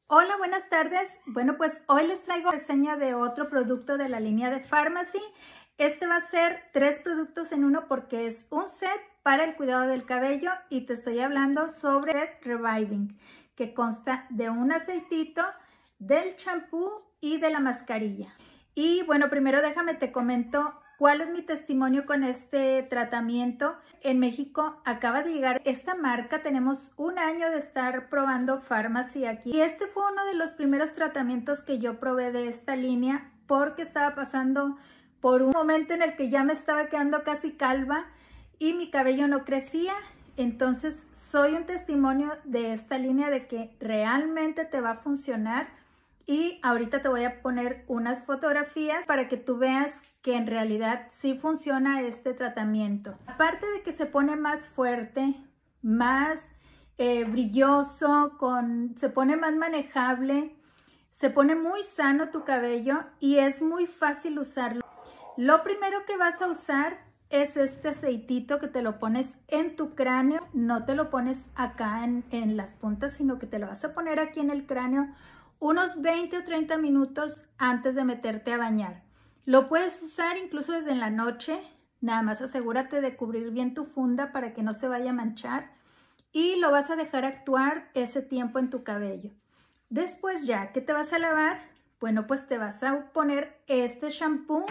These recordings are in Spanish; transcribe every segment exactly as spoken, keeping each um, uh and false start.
Hola, buenas tardes. Bueno, pues hoy les traigo reseña de otro producto de la línea de Farmacy. Este va a ser tres productos en uno porque es un set para el cuidado del cabello y te estoy hablando sobre Set Reviving, que consta de un aceitito, del champú y de la mascarilla. Y bueno, primero déjame te comento cuál es mi testimonio con este tratamiento. En México acaba de llegar esta marca, tenemos un año de estar probando Farmacy aquí. Y este fue uno de los primeros tratamientos que yo probé de esta línea porque estaba pasando por un momento en el que ya me estaba quedando casi calva y mi cabello no crecía. Entonces soy un testimonio de esta línea de que realmente te va a funcionar. Y ahorita te voy a poner unas fotografías para que tú veas que en realidad sí funciona este tratamiento. Aparte de que se pone más fuerte, más eh, brilloso, con, se pone más manejable, se pone muy sano tu cabello y es muy fácil usarlo. Lo primero que vas a usar es este aceitito que te lo pones en tu cráneo. No te lo pones acá en, en las puntas, sino que te lo vas a poner aquí en el cráneo unos veinte o treinta minutos antes de meterte a bañar. Lo puedes usar incluso desde en la noche, nada más asegúrate de cubrir bien tu funda para que no se vaya a manchar y lo vas a dejar actuar ese tiempo en tu cabello. Después ya que te vas a lavar, bueno, pues te vas a poner este shampoo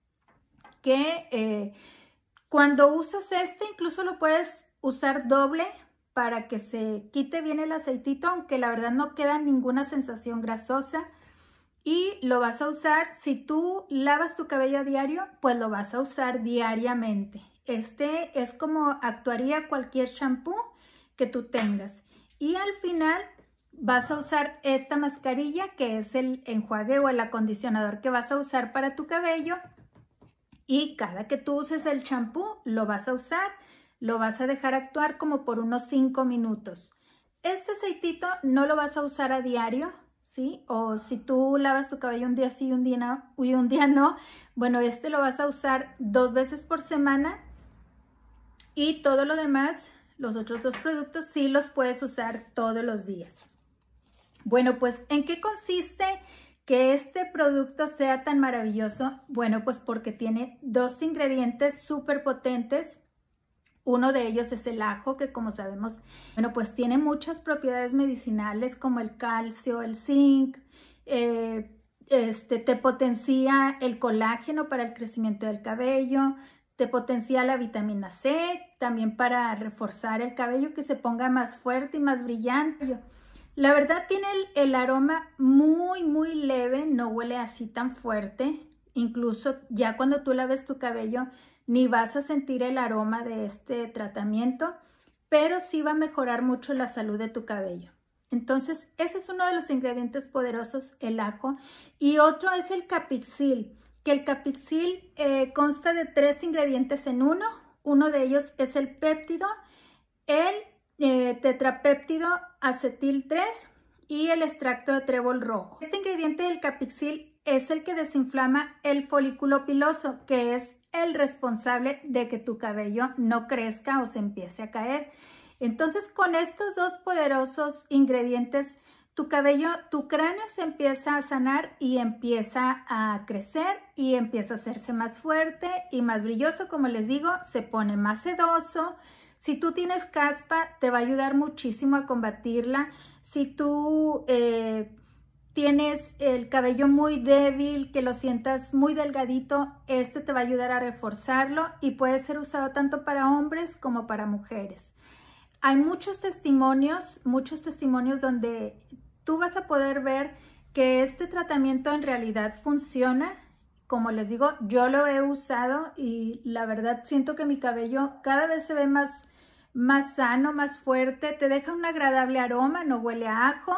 que eh, cuando usas este incluso lo puedes usar doble para que se quite bien el aceitito, aunque la verdad no queda ninguna sensación grasosa. Y lo vas a usar, si tú lavas tu cabello a diario, pues lo vas a usar diariamente. Este es como actuaría cualquier shampoo que tú tengas. Y al final vas a usar esta mascarilla, que es el enjuague o el acondicionador que vas a usar para tu cabello. Y cada que tú uses el shampoo, lo vas a usar. Lo vas a dejar actuar como por unos cinco minutos. Este aceitito no lo vas a usar a diario, ¿sí? O si tú lavas tu cabello un día sí y un día no, y un día no, bueno, este lo vas a usar dos veces por semana. Y todo lo demás, los otros dos productos, sí los puedes usar todos los días. Bueno, pues, ¿en qué consiste que este producto sea tan maravilloso? Bueno, pues porque tiene dos ingredientes súper potentes. Uno de ellos es el ajo, que como sabemos, bueno, pues tiene muchas propiedades medicinales como el calcio, el zinc, eh, este, te potencia el colágeno para el crecimiento del cabello, te potencia la vitamina C, también para reforzar el cabello, que se ponga más fuerte y más brillante. La verdad tiene el, el aroma muy, muy leve, no huele así tan fuerte. Incluso ya cuando tú laves tu cabello, ni vas a sentir el aroma de este tratamiento, pero sí va a mejorar mucho la salud de tu cabello. Entonces, ese es uno de los ingredientes poderosos, el ajo. Y otro es el capixil, que el capixil eh, consta de tres ingredientes en uno. Uno de ellos es el péptido, el eh, tetrapéptido acetil tres y el extracto de trébol rojo. Este ingrediente del capixil es el que desinflama el folículo piloso, que es el responsable de que tu cabello no crezca o se empiece a caer. Entonces, con estos dos poderosos ingredientes, tu cabello, tu cráneo se empieza a sanar y empieza a crecer y empieza a hacerse más fuerte y más brilloso. Como les digo, se pone más sedoso. Si tú tienes caspa, te va a ayudar muchísimo a combatirla. Si tú eh, tienes el cabello muy débil, que lo sientas muy delgadito, este te va a ayudar a reforzarlo y puede ser usado tanto para hombres como para mujeres. Hay muchos testimonios, muchos testimonios donde tú vas a poder ver que este tratamiento en realidad funciona. Como les digo, yo lo he usado y la verdad siento que mi cabello cada vez se ve más, más sano, más fuerte, te deja un agradable aroma, no huele a ajo.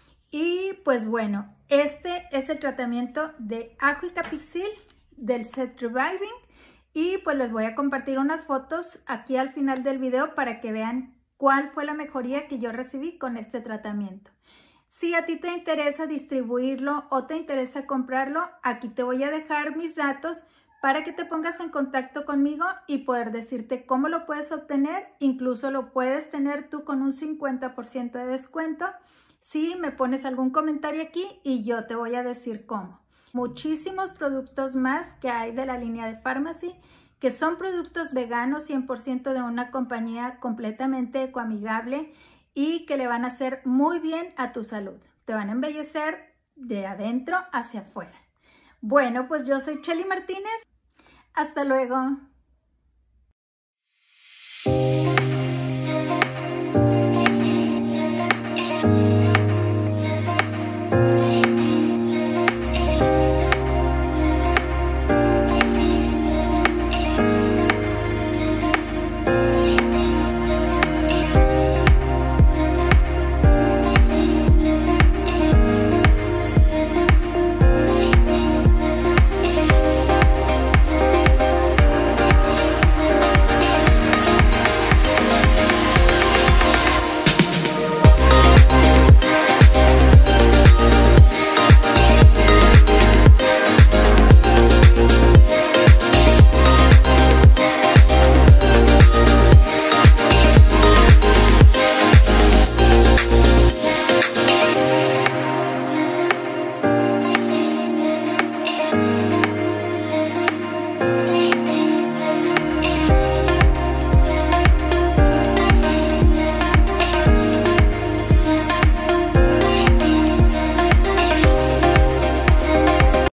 Y pues bueno, este es el tratamiento de ajo y capixil del Set Reviving. Y pues les voy a compartir unas fotos aquí al final del video para que vean cuál fue la mejoría que yo recibí con este tratamiento. Si a ti te interesa distribuirlo o te interesa comprarlo, aquí te voy a dejar mis datos para que te pongas en contacto conmigo y poder decirte cómo lo puedes obtener. Incluso lo puedes tener tú con un cincuenta por ciento de descuento si me pones algún comentario aquí y yo te voy a decir cómo. Muchísimos productos más que hay de la línea de Farmacy, que son productos veganos cien por ciento de una compañía completamente ecoamigable y que le van a hacer muy bien a tu salud. Te van a embellecer de adentro hacia afuera. Bueno, pues yo soy Chely Martínez. Hasta luego.